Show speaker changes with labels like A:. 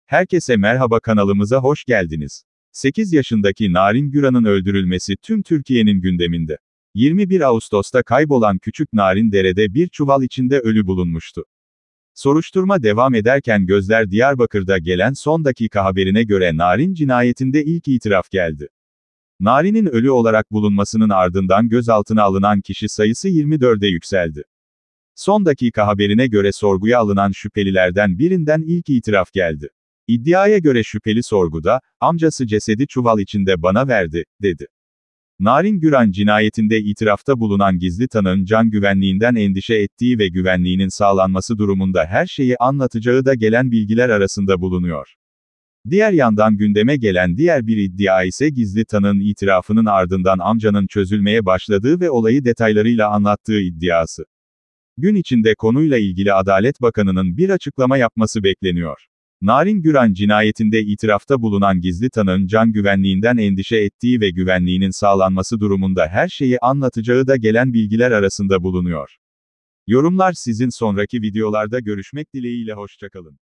A: Herkese merhaba, kanalımıza hoş geldiniz. 8 yaşındaki Narin Güran'ın öldürülmesi tüm Türkiye'nin gündeminde. 21 Ağustos'ta kaybolan küçük Narin derede bir çuval içinde ölü bulunmuştu. Soruşturma devam ederken gözler Diyarbakır'da gelen son dakika haberine göre Narin cinayetinde ilk itiraf geldi. Narin'in ölü olarak bulunmasının ardından gözaltına alınan kişi sayısı 24'e yükseldi. Son dakika haberine göre sorguya alınan şüphelilerden birinden ilk itiraf geldi. İddiaya göre şüpheli sorguda, amcası cesedi çuval içinde bana verdi, dedi. Narin Güran cinayetinde itirafta bulunan gizli tanığın can güvenliğinden endişe ettiği ve güvenliğinin sağlanması durumunda her şeyi anlatacağı da gelen bilgiler arasında bulunuyor. Diğer yandan gündeme gelen diğer bir iddia ise gizli tanığın itirafının ardından amcanın çözülmeye başladığı ve olayı detaylarıyla anlattığı iddiası. Gün içinde konuyla ilgili Adalet Bakanı'nın bir açıklama yapması bekleniyor. Narin Güran cinayetinde itirafta bulunan gizli tanığın can güvenliğinden endişe ettiği ve güvenliğinin sağlanması durumunda her şeyi anlatacağı da gelen bilgiler arasında bulunuyor. Yorumlar sizin. Sonraki videolarda görüşmek dileğiyle, hoşça kalın.